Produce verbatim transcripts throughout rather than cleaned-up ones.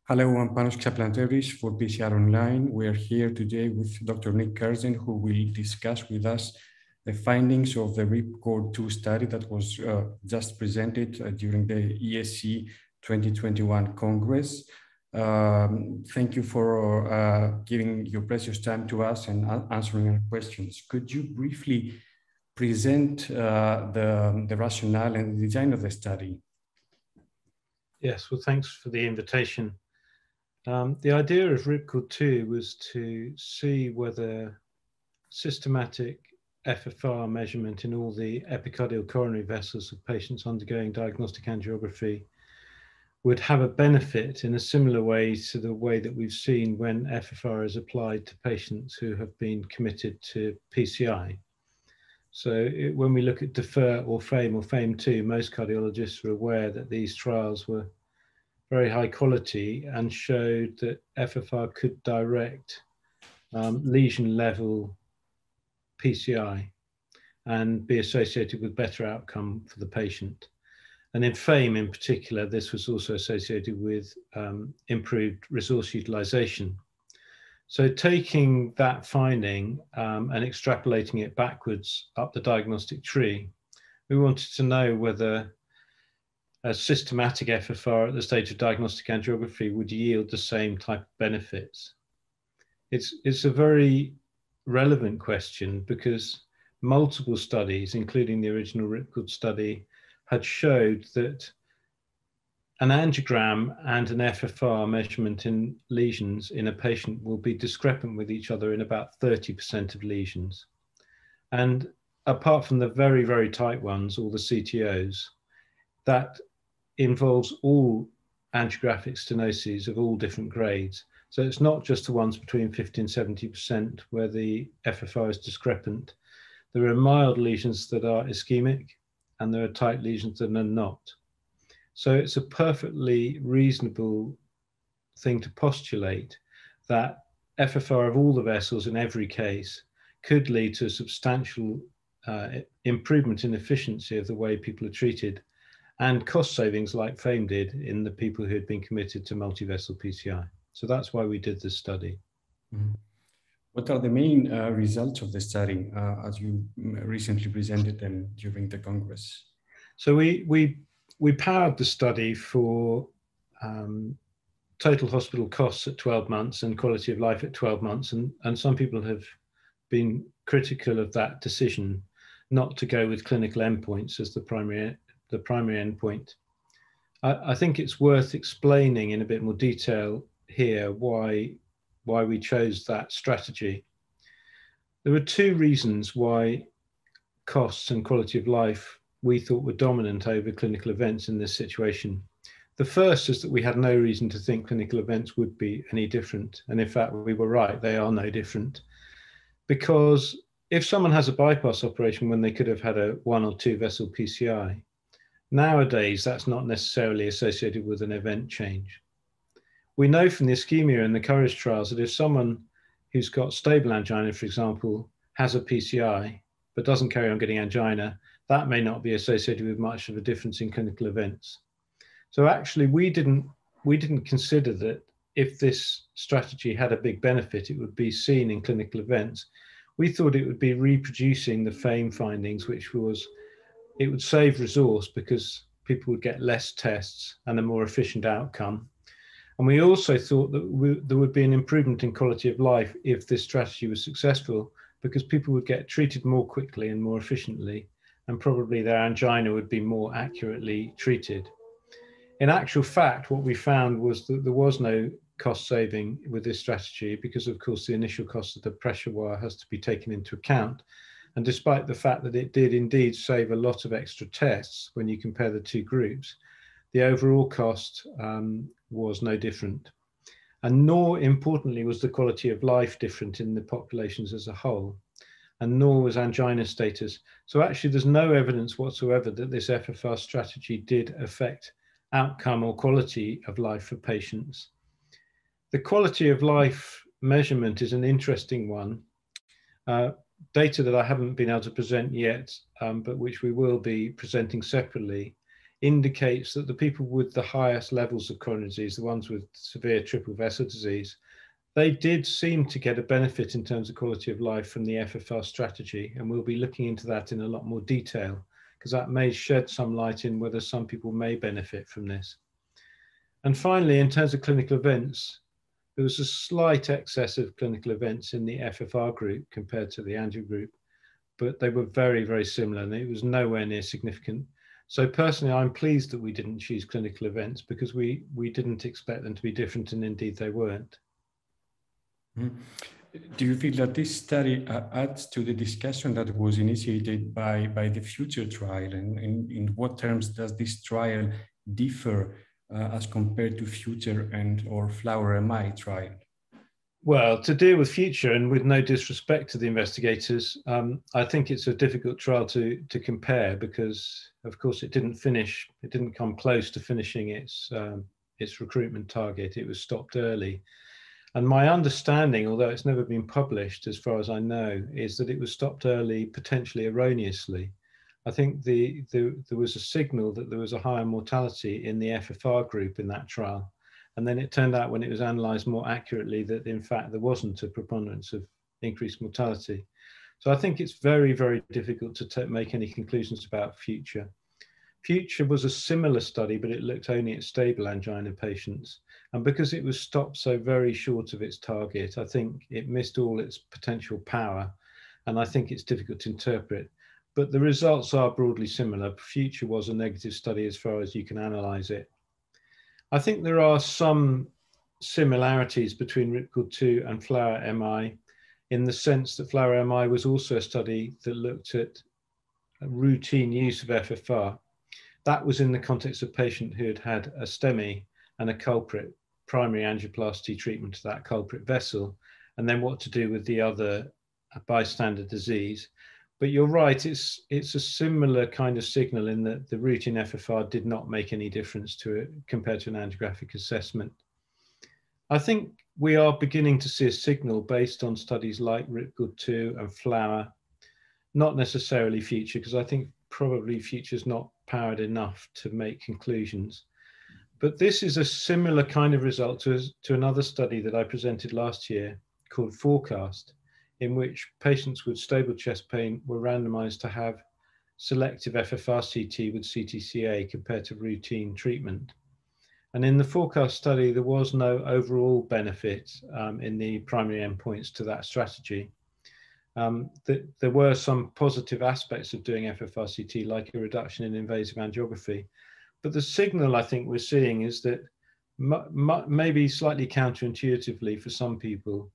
Hello, I'm Panos Xaplanteris for P C R Online. We are here today with Doctor Nick Curzon, who will discuss with us the findings of the RIPCORD two study that was uh, just presented uh, during the E S C twenty twenty-one Congress. Um, thank you for uh, giving your precious time to us and answering our questions. Could you briefly present uh, the, the rationale and the design of the study? Yes, well, thanks for the invitation. Um, the idea of RIPCORD two was to see whether systematic F F R measurement in all the epicardial coronary vessels of patients undergoing diagnostic angiography would have a benefit in a similar way to the way that we've seen when F F R is applied to patients who have been committed to P C I. So it, when we look at DEFER or FAME or FAME two, most cardiologists are aware that these trials were very high quality and showed that F F R could direct um, lesion level P C I and be associated with better outcome for the patient. And in FAME in particular, this was also associated with um, improved resource utilization. So taking that finding um, and extrapolating it backwards up the diagnostic tree, we wanted to know whether a systematic F F R at the stage of diagnostic angiography would yield the same type of benefits. It's, it's a very relevant question because multiple studies, including the original RIPCORD study, had showed that an angiogram and an F F R measurement in lesions in a patient will be discrepant with each other in about thirty percent of lesions. And apart from the very, very tight ones, all the C T Os, that involves all angiographic stenoses of all different grades. So it's not just the ones between fifty and seventy percent where the F F R is discrepant. There are mild lesions that are ischemic and there are tight lesions that are not. So it's a perfectly reasonable thing to postulate that F F R of all the vessels in every case could lead to a substantial uh, improvement in efficiency of the way people are treated and cost savings like FAME did in the people who had been committed to multi-vessel P C I. So that's why we did this study. Mm-hmm. What are the main uh, results of the study uh, as you recently presented them during the Congress? So we, we, we powered the study for um, total hospital costs at twelve months and quality of life at twelve months. And, and some people have been critical of that decision not to go with clinical endpoints as the primary the primary endpoint. I, I think it's worth explaining in a bit more detail here why, why we chose that strategy. There were two reasons why costs and quality of life we thought were dominant over clinical events in this situation. The first is that we had no reason to think clinical events would be any different. And in fact, we were right, they are no different. Because if someone has a bypass operation when they could have had a one or two vessel P C I, nowadays, that's not necessarily associated with an event change. We know from the ischemia and the COURAGE trials that if someone who's got stable angina, for example, has a P C I, but doesn't carry on getting angina, that may not be associated with much of a difference in clinical events. So actually, we didn't, we didn't consider that if this strategy had a big benefit, it would be seen in clinical events. We thought it would be reproducing the FAME findings, which was it would save resource because people would get less tests and a more efficient outcome. And we also thought that we, there would be an improvement in quality of life if this strategy was successful, because people would get treated more quickly and more efficiently, and probably their angina would be more accurately treated. In actual fact, what we found was that there was no cost saving with this strategy because, of course, the initial cost of the pressure wire has to be taken into account. And despite the fact that it did indeed save a lot of extra tests when you compare the two groups, the overall cost um, was no different. And nor importantly was the quality of life different in the populations as a whole, and nor was angina status. So actually there's no evidence whatsoever that this F F R strategy did affect outcome or quality of life for patients. The quality of life measurement is an interesting one. Uh, data that I haven't been able to present yet, um, but which we will be presenting separately, indicates that the people with the highest levels of coronary disease, the ones with severe triple vessel disease, they did seem to get a benefit in terms of quality of life from the F F R strategy. And we'll be looking into that in a lot more detail, because that may shed some light in whether some people may benefit from this. And finally, in terms of clinical events, there was a slight excess of clinical events in the F F R group compared to the angio group, but they were very, very similar, and it was nowhere near significant. So personally, I'm pleased that we didn't choose clinical events, because we, we didn't expect them to be different, and indeed they weren't. Mm-hmm. Do you feel that this study uh, adds to the discussion that was initiated by, by the FUTURE trial? And in, in what terms does this trial differ uh, as compared to FUTURE and or FLOWER M I trial? Well, to deal with FUTURE, and with no disrespect to the investigators, um, I think it's a difficult trial to, to compare, because of course it didn't finish, it didn't come close to finishing its, um, its recruitment target. It was stopped early. And my understanding, although it's never been published as far as I know, is that it was stopped early, potentially erroneously. I think the, the, there was a signal that there was a higher mortality in the F F R group in that trial. And then it turned out when it was analysed more accurately that in fact there wasn't a preponderance of increased mortality. So I think it's very, very difficult to make any conclusions about FUTURE. FUTURE was a similar study, but it looked only at stable angina patients. And because it was stopped so very short of its target, I think it missed all its potential power. And I think it's difficult to interpret. But the results are broadly similar. FUTURE was a negative study as far as you can analyse it. I think there are some similarities between RIPCORD two and FLOWER M I, in the sense that FLOWER M I was also a study that looked at routine use of F F R. That was in the context of a patient who had had a STEMI and a culprit, primary angioplasty treatment to that culprit vessel, and then what to do with the other bystander disease. But you're right, it's, it's a similar kind of signal in that the routine F F R did not make any difference to it compared to an angiographic assessment. I think we are beginning to see a signal based on studies like RIPCORD two and FLOWER, not necessarily FUTURE, because I think probably FUTURE is not powered enough to make conclusions. But this is a similar kind of result to, to another study that I presented last year called FORECAST, in which patients with stable chest pain were randomized to have selective F F R C T with C T C A compared to routine treatment. And in the FORECAST study, there was no overall benefit um, in the primary endpoints to that strategy. Um, th there were some positive aspects of doing F F R C T, like a reduction in invasive angiography. But the signal I think we're seeing is that maybe slightly counterintuitively for some people,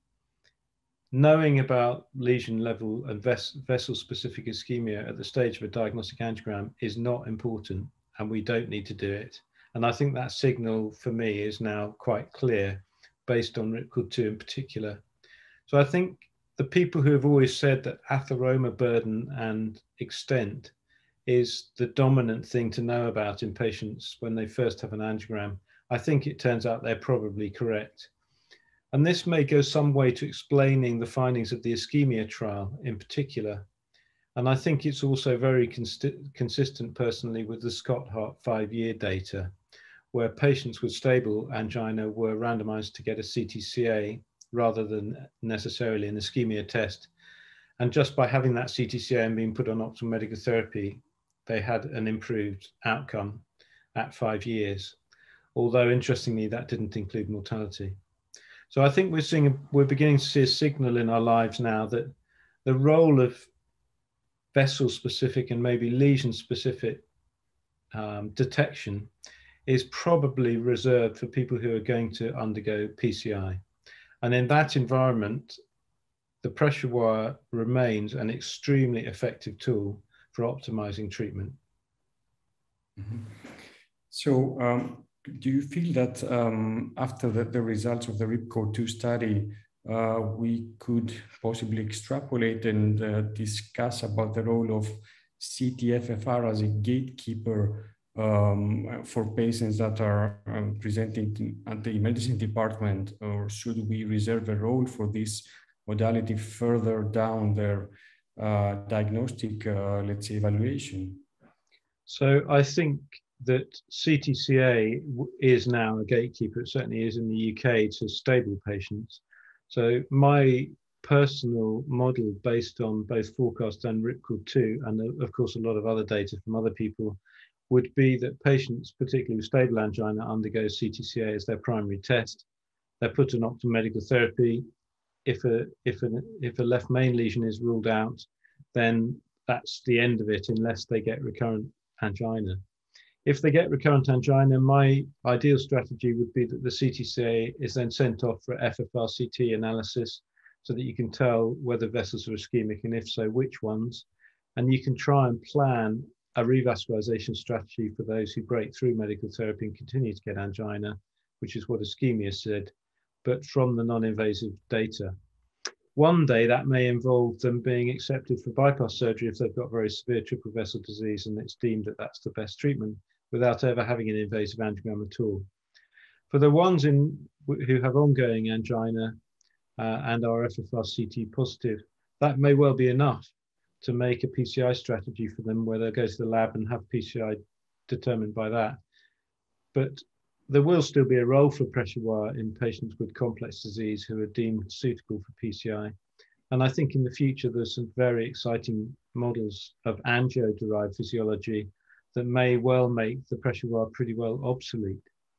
knowing about lesion level and ves vessel-specific ischemia at the stage of a diagnostic angiogram is not important, and we don't need to do it. And I think that signal for me is now quite clear based on RIPCORD two in particular. So I think the people who have always said that atheroma burden and extent is the dominant thing to know about in patients when they first have an angiogram, I think it turns out they're probably correct. And this may go some way to explaining the findings of the ischemia trial in particular. And I think it's also very cons consistent personally with the SCOT-HEART five-year data, where patients with stable angina were randomized to get a C T C A rather than necessarily an ischemia test. And just by having that C T C A and being put on optimal medical therapy, they had an improved outcome at five years. Although interestingly, that didn't include mortality. So I think we're seeing, we're beginning to see a signal in our lives now that the role of vessel-specific and maybe lesion-specific um, detection is probably reserved for people who are going to undergo P C I. And in that environment, the pressure wire remains an extremely effective tool for optimizing treatment. Mm-hmm. So um, do you feel that um, after the, the results of the RIPCORD two study, uh, we could possibly extrapolate and uh, discuss about the role of C T F F R as a gatekeeper um, for patients that are um, presenting at the emergency department, or should we reserve a role for this modality further down their uh, diagnostic, uh, let's say, evaluation? So I think that C T C A is now a gatekeeper, it certainly is in the U K, to stable patients. So my personal model, based on both forecast and Ripcord two, and of course a lot of other data from other people, would be that patients, particularly with stable angina, undergo C T C A as their primary test. They're put on optimal medical therapy. If a, if, a, if a left main lesion is ruled out, then that's the end of it unless they get recurrent angina. If they get recurrent angina, my ideal strategy would be that the C T C A is then sent off for F F R C T analysis so that you can tell whether vessels are ischemic, and if so, which ones. And you can try and plan a revascularization strategy for those who break through medical therapy and continue to get angina, which is what ischemia said, but from the non-invasive data. One day that may involve them being accepted for bypass surgery if they've got very severe triple vessel disease and it's deemed that that's the best treatment without ever having an invasive angiogram at all. For the ones in, who have ongoing angina uh, and are F F R C T positive, that may well be enough to make a P C I strategy for them where they'll go to the lab and have P C I determined by that. But there will still be a role for pressure wire in patients with complex disease who are deemed suitable for P C I. And I think in the future, there's some very exciting models of angio-derived physiology that may well make the pressure wire pretty well obsolete,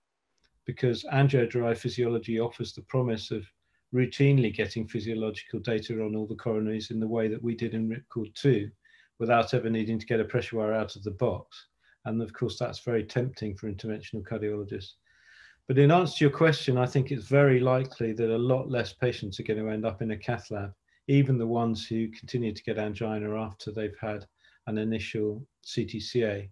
because angio-derived physiology offers the promise of routinely getting physiological data on all the coronaries in the way that we did in Ripcord two, without ever needing to get a pressure wire out of the box. And of course, that's very tempting for interventional cardiologists. But in answer to your question, I think it's very likely that a lot less patients are going to end up in a cath lab, even the ones who continue to get angina after they've had an initial C T C A.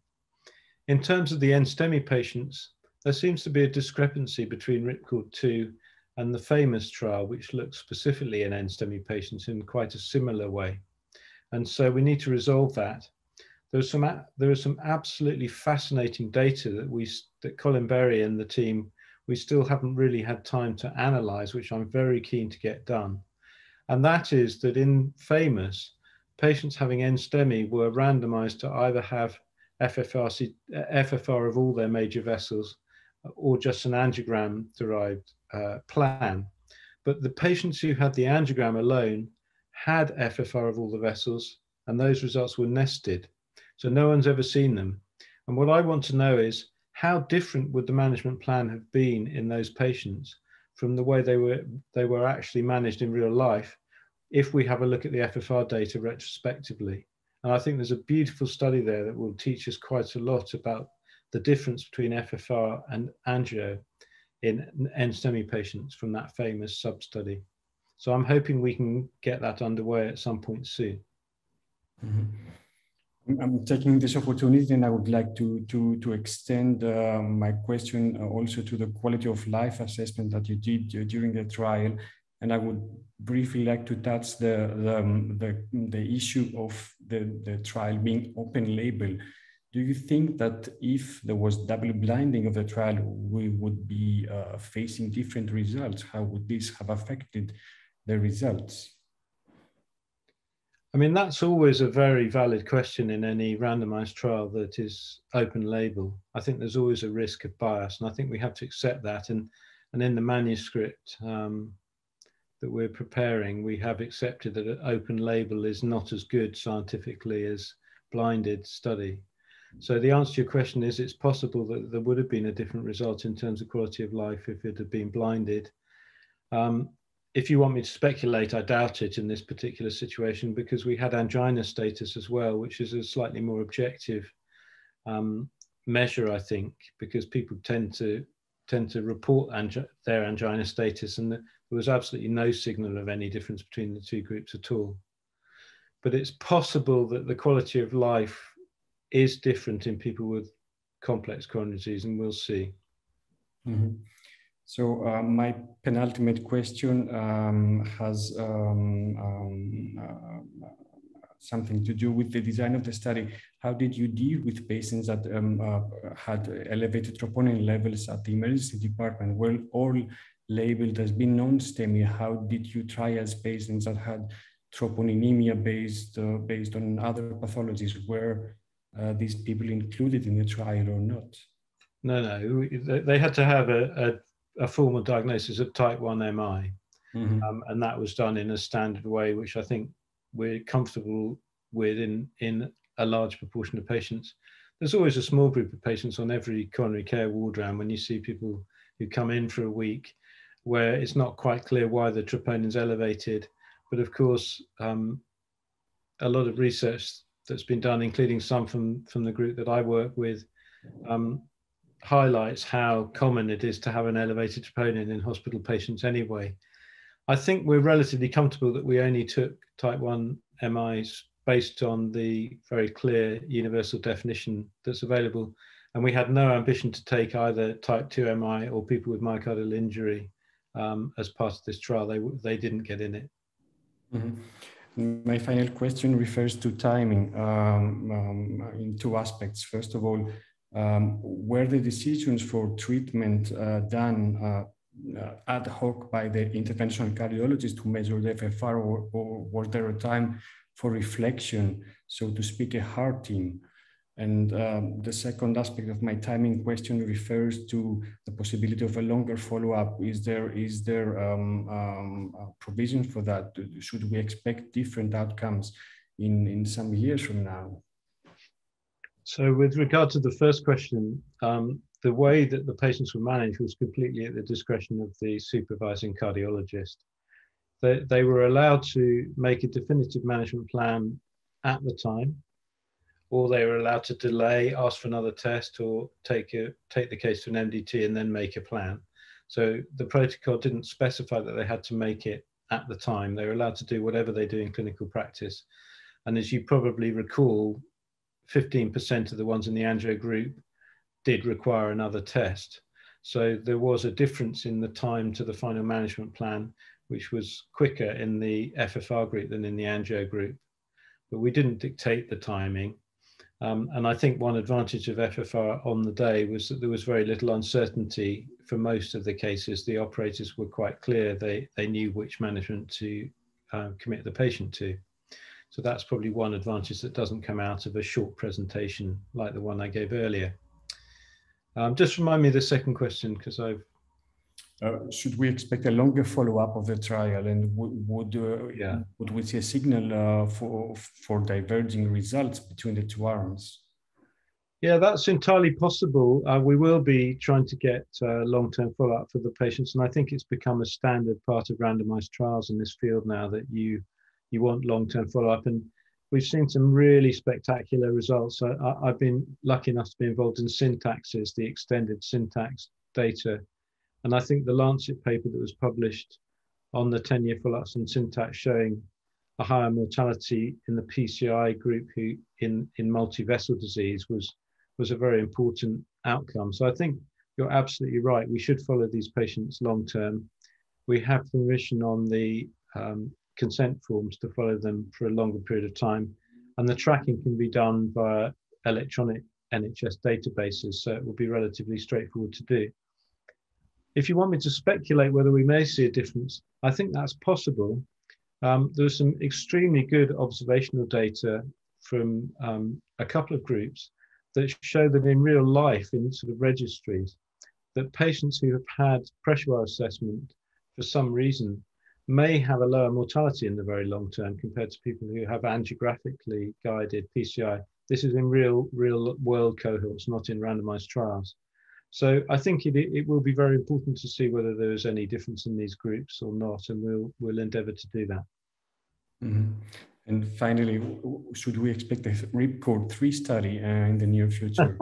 In terms of the NSTEMI patients, there seems to be a discrepancy between Ripcord two and the famous trial, which looks specifically in NSTEMI patients in quite a similar way. And so we need to resolve that. There's some, there is some absolutely fascinating data that we, that Colin Berry and the team, we still haven't really had time to analyze, which I'm very keen to get done. And that is that in famous, patients having NSTEMI were randomized to either have F F R, F F R of all their major vessels or just an angiogram derived uh, plan. But the patients who had the angiogram alone had F F R of all the vessels, and those results were nested. So no one's ever seen them. And what I want to know is, how different would the management plan have been in those patients from the way they were, they were actually managed in real life if we have a look at the F F R data retrospectively? And I think there's a beautiful study there that will teach us quite a lot about the difference between F F R and angio in NSTEMI patients from that famous sub-study. So I'm hoping we can get that underway at some point soon. Mm-hmm. I'm taking this opportunity, and I would like to, to, to extend uh, my question also to the quality of life assessment that you did during the trial. And I would briefly like to touch the, the, the, the issue of the, the trial being open label. Do you think that if there was double blinding of the trial, we would be uh, facing different results? How would this have affected the results? I mean, that's always a very valid question in any randomized trial that is open label. I think there's always a risk of bias, and I think we have to accept that. And, and in the manuscript um, that we're preparing, we have accepted that an open label is not as good scientifically as blinded study. So the answer to your question is, it's possible that there would have been a different result in terms of quality of life if it had been blinded. Um, If you want me to speculate, I doubt it in this particular situation, because we had angina status as well, which is a slightly more objective um, measure, I think, because people tend to tend to report angi their angina status, and there was absolutely no signal of any difference between the two groups at all. But it's possible that the quality of life is different in people with complex coronary disease, and we'll see. Mm-hmm. So uh, my penultimate question um, has um, um, uh, something to do with the design of the study. How did you deal with patients that um, uh, had elevated troponin levels at the emergency department? Well, all labeled as being non-STEMI. How did you triage patients that had troponinemia based uh, based on other pathologies? Were uh, these people included in the trial or not? No, no, they had to have a, a, a formal diagnosis of type one M I. Mm-hmm. um, and that was done in a standard way, which I think we're comfortable with in, in a large proportion of patients. There's always a small group of patients on every coronary care ward round when you see people who come in for a week where it's not quite clear why the troponin's elevated. But of course, um, a lot of research that's been done, including some from, from the group that I work with, um, highlights how common it is to have an elevated troponin in hospital patients anyway. I think we're relatively comfortable that we only took type one M Is based on the very clear universal definition that's available. And we had no ambition to take either type two M I or people with myocardial injury um, as part of this trial. They, they didn't get in it. Mm-hmm. My final question refers to timing um, um, in two aspects. First of all, um, were the decisions for treatment uh, done uh, Uh, ad hoc by the interventional cardiologist to measure the F F R, or, or was there a time for reflection, so to speak, a heart team? And um, the second aspect of my timing question refers to the possibility of a longer follow-up. Is there is there um, um, a provision for that? Should we expect different outcomes in, in some years from now? So with regard to the first question, um, the way that the patients were managed was completely at the discretion of the supervising cardiologist. They, they were allowed to make a definitive management plan at the time, or they were allowed to delay, ask for another test, or take, a, take the case to an M D T and then make a plan. So the protocol didn't specify that they had to make it at the time. They were allowed to do whatever they do in clinical practice. And as you probably recall, fifteen percent of the ones in the angio group did require another test. So there was a difference in the time to the final management plan, which was quicker in the F F R group than in the angio group. But we didn't dictate the timing. Um, and I think one advantage of F F R on the day was that there was very little uncertainty for most of the cases. The operators were quite clear. They, they knew which management to uh, commit the patient to. So that's probably one advantage that doesn't come out of a short presentation like the one I gave earlier. Um, just remind me of the second question, because I've... Uh, should we expect a longer follow-up of the trial, and would would, uh, yeah. would we see a signal uh, for for diverging results between the two arms? Yeah, that's entirely possible. Uh, we will be trying to get uh, long-term follow-up for the patients, and I think it's become a standard part of randomized trials in this field now that you you want long-term follow-up, and we've seen some really spectacular results. I, I, I've been lucky enough to be involved in SYNTAXes, the extended SYNTAX data. And I think the Lancet paper that was published on the ten-year follow-ups and SYNTAX showing a higher mortality in the P C I group who in, in multi-vessel disease was, was a very important outcome. So I think you're absolutely right. We should follow these patients long-term. We have permission on the um, consent forms to follow them for a longer period of time. And the tracking can be done via electronic N H S databases, so it will be relatively straightforward to do. If you want me to speculate whether we may see a difference, I think that's possible. Um, there's some extremely good observational data from um, a couple of groups that show that in real life, in sort of registries, that patients who have had pressure wire assessment for some reason may have a lower mortality in the very long term compared to people who have angiographically guided P C I. This is in real, real world cohorts, not in randomized trials. So I think it, it will be very important to see whether there is any difference in these groups or not, and we'll, we'll endeavor to do that. Mm-hmm. And finally, should we expect a RIPCORD three study uh, in the near future?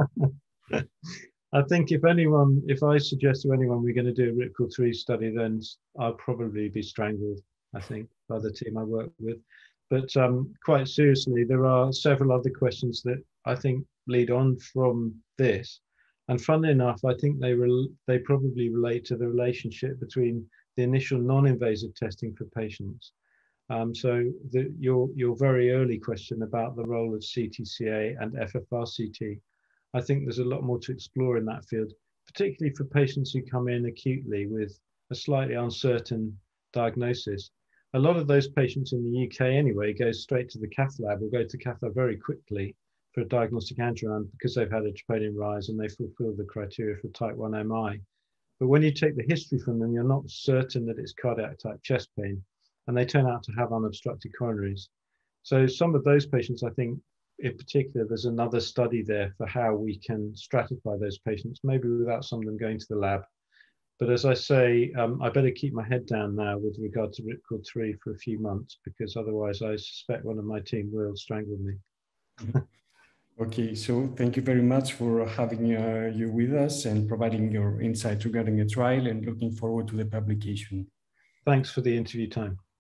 I think if anyone, if I suggest to anyone we're going to do a RIPCORD three study, then I'll probably be strangled, I think, by the team I work with. But um, quite seriously, there are several other questions that I think lead on from this. And funnily enough, I think they, they probably relate to the relationship between the initial non-invasive testing for patients. Um, so the, your, your very early question about the role of C T C A and F F R C T, I think there's a lot more to explore in that field, particularly for patients who come in acutely with a slightly uncertain diagnosis. A lot of those patients in the U K anyway go straight to the cath lab or go to cath lab very quickly for a diagnostic angiogram because they've had a troponin rise and they fulfill the criteria for type one M I. But when you take the history from them, you're not certain that it's cardiac type chest pain, and they turn out to have unobstructed coronaries. So some of those patients, I think, in particular, there's another study there for how we can stratify those patients, maybe without some of them going to the lab. But as I say, um, I better keep my head down now with regard to Ripcord three for a few months, because otherwise I suspect one of my team will strangle me. Okay, so thank you very much for having uh, you with us and providing your insight regarding the trial, and looking forward to the publication. Thanks for the interview time.